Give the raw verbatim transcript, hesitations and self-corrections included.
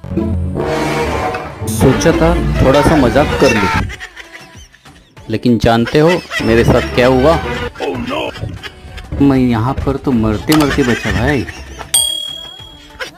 सोचा था थोड़ा सा मजाक कर लूं, लेकिन जानते हो मेरे साथ क्या हुआ? मैं यहाँ पर तो मरते मरते बचा भाई।